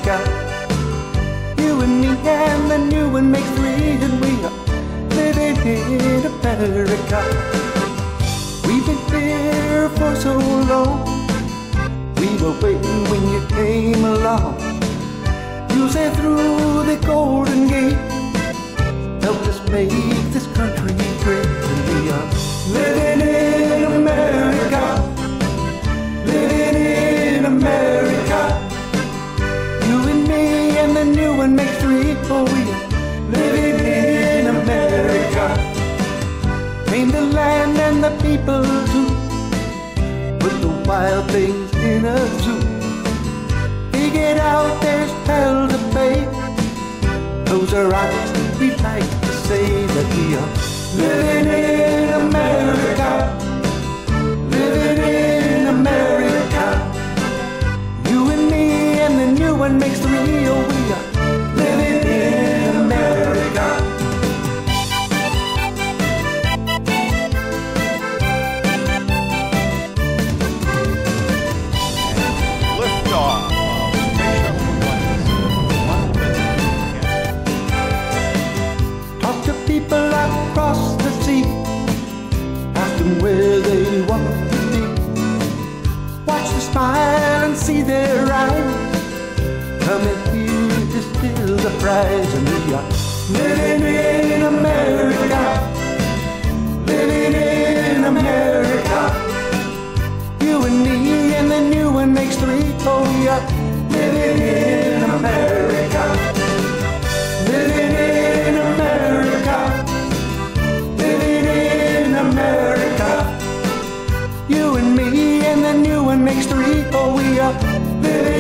America. You and me and the new one makes three, and we are living in America. We've been here for so long, we were waiting when you came along. You said through the Golden Gate, help us make this country great. And we are living in America, living in America. You and me and the new one makes three, oh we are living in America. Tame the land and the people too, put the wild things in a zoo. Dig it out, there's hell to pay. Close our eyes, we'd like to say that we are living in America, living in America. You and me and the new one makes three, oh we are living in America. Liftoff. Talk to people across the sea, ask them where they want to be. Watch them smile and see their eyes, come and here to steal the prize. And we are living in America, living in America. You and me and the new one makes three, oh we are living in America, living in America, living in America. You and me and the new one makes three, oh we are living